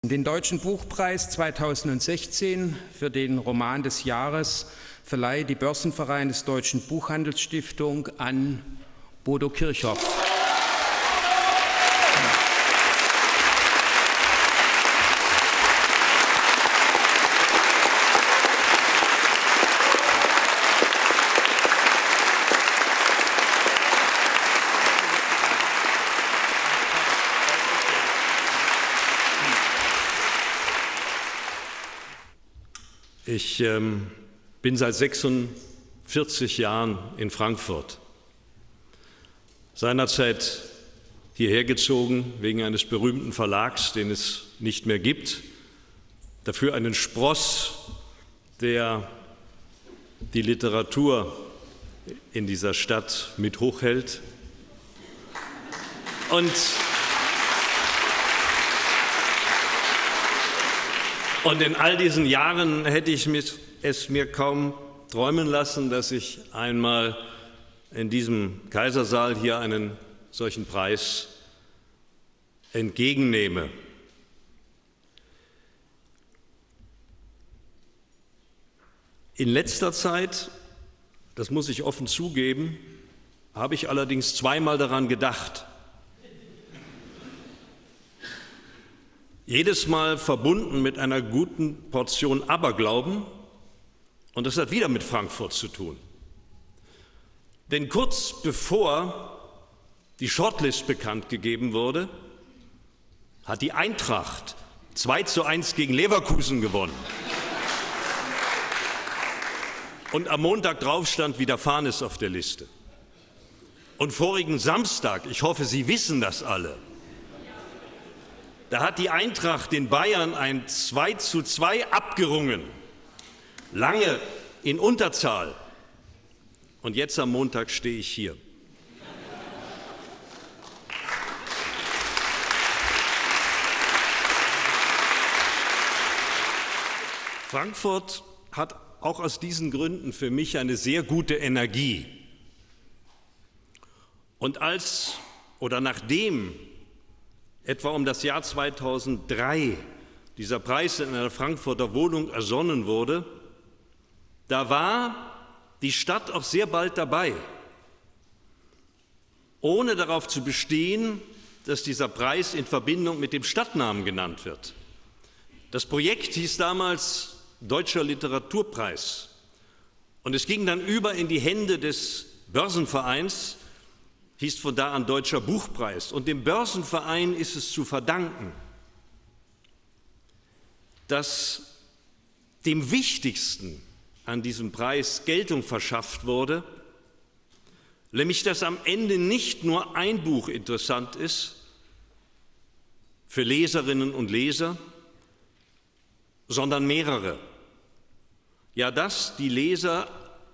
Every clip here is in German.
Den Deutschen Buchpreis 2016 für den Roman des Jahres verleiht die Börsenverein des Deutschen Buchhandelsstiftung an Bodo Kirchhoff. Ich bin seit 46 Jahren in Frankfurt. Seinerzeit hierher gezogen wegen eines berühmten Verlags, den es nicht mehr gibt. Dafür einen Spross, der die Literatur in dieser Stadt mit hochhält. Und in all diesen Jahren hätte ich es mir kaum träumen lassen, dass ich einmal in diesem Kaisersaal hier einen solchen Preis entgegennehme. In letzter Zeit, das muss ich offen zugeben, habe ich allerdings zweimal daran gedacht. Jedes Mal verbunden mit einer guten Portion Aberglauben, und das hat wieder mit Frankfurt zu tun. Denn kurz bevor die Shortlist bekannt gegeben wurde, hat die Eintracht 2:1 gegen Leverkusen gewonnen. Und am Montag drauf stand wieder Farnes auf der Liste. Und vorigen Samstag, ich hoffe, Sie wissen das alle, da hat die Eintracht den Bayern ein 2:2 abgerungen, lange in Unterzahl. Und jetzt am Montag stehe ich hier. Frankfurt hat auch aus diesen Gründen für mich eine sehr gute Energie. Und nachdem etwa um das Jahr 2003 dieser Preis in einer Frankfurter Wohnung ersonnen wurde, da war die Stadt auch sehr bald dabei, ohne darauf zu bestehen, dass dieser Preis in Verbindung mit dem Stadtnamen genannt wird. Das Projekt hieß damals Deutscher Literaturpreis und es ging dann über in die Hände des Börsenvereins, hieß von da an Deutscher Buchpreis. Und dem Börsenverein ist es zu verdanken, dass dem Wichtigsten an diesem Preis Geltung verschafft wurde, nämlich dass am Ende nicht nur ein Buch interessant ist für Leserinnen und Leser, sondern mehrere. Ja, dass die Leser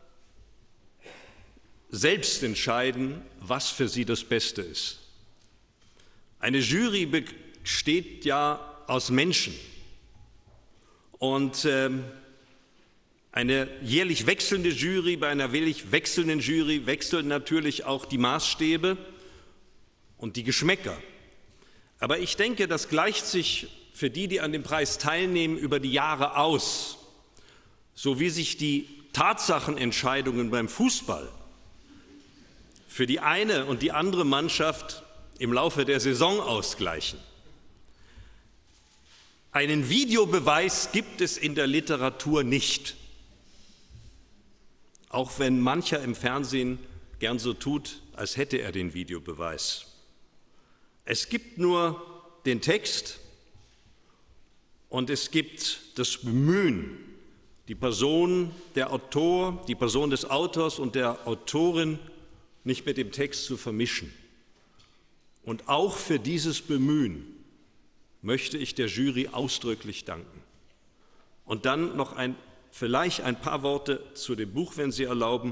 selbst entscheiden, was für sie das Beste ist. Eine Jury besteht ja aus Menschen und eine jährlich wechselnde Jury, bei einer jährlich wechselnden Jury wechseln natürlich auch die Maßstäbe und die Geschmäcker. Aber ich denke, das gleicht sich für die, die an dem Preis teilnehmen, über die Jahre aus, so wie sich die Tatsachenentscheidungen beim Fußball für die eine und die andere Mannschaft im Laufe der Saison ausgleichen. Einen Videobeweis gibt es in der Literatur nicht, auch wenn mancher im Fernsehen gern so tut, als hätte er den Videobeweis. Es gibt nur den Text und es gibt das Bemühen, die Person des Autors und der Autorin nicht mit dem Text zu vermischen. Und auch für dieses Bemühen möchte ich der Jury ausdrücklich danken. Und dann noch vielleicht ein paar Worte zu dem Buch, wenn Sie erlauben.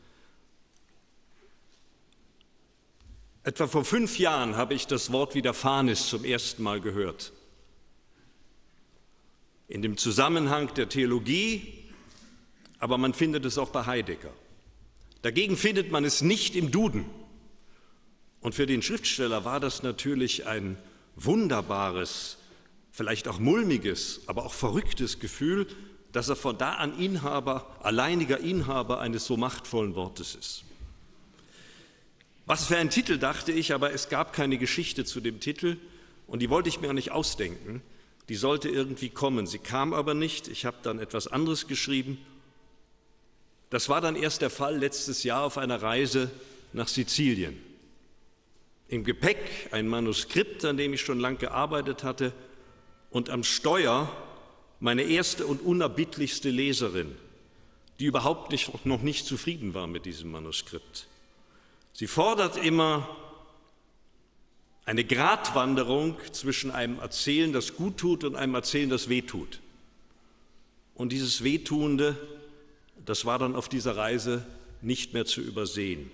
Etwa vor 5 Jahren habe ich das Wort Widerfahrnis zum ersten Mal gehört. In dem Zusammenhang der Theologie, aber man findet es auch bei Heidegger. Dagegen findet man es nicht im Duden. Und für den Schriftsteller war das natürlich ein wunderbares vielleicht auch mulmiges, aber auch verrücktes Gefühl, dass er von da an alleiniger Inhaber eines so machtvollen Wortes ist. Was für ein Titel, dachte ich, aber es gab keine Geschichte zu dem Titel und die wollte ich mir auch nicht ausdenken. Die sollte irgendwie kommen. Sie kam aber nicht. Ich habe dann etwas anderes geschrieben. Das war dann erst der Fall letztes Jahr auf einer Reise nach Sizilien. Im Gepäck ein Manuskript, an dem ich schon lange gearbeitet hatte, und am Steuer meine erste und unerbittlichste Leserin, die überhaupt noch nicht zufrieden war mit diesem Manuskript. Sie fordert immer eine Gratwanderung zwischen einem Erzählen, das gut tut, und einem Erzählen, das wehtut. Und dieses Wehtuende, das war dann auf dieser Reise nicht mehr zu übersehen.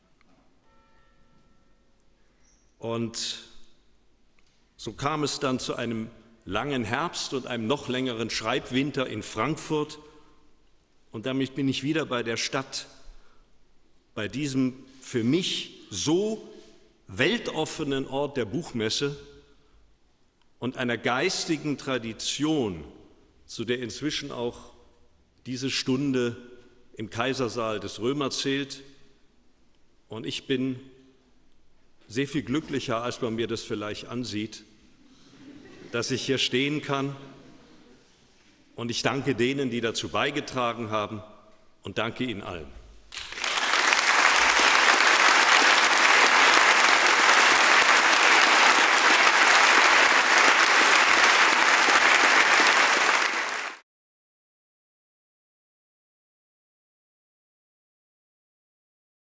Und so kam es dann zu einem langen Herbst und einem noch längeren Schreibwinter in Frankfurt. Und damit bin ich wieder bei der Stadt, bei diesem für mich so weltoffenen Ort der Buchmesse und einer geistigen Tradition, zu der inzwischen auch diese Stunde im Kaisersaal des Römer zählt. Und ich bin sehr viel glücklicher, als man mir das vielleicht ansieht, dass ich hier stehen kann. Und ich danke denen, die dazu beigetragen haben, und danke Ihnen allen.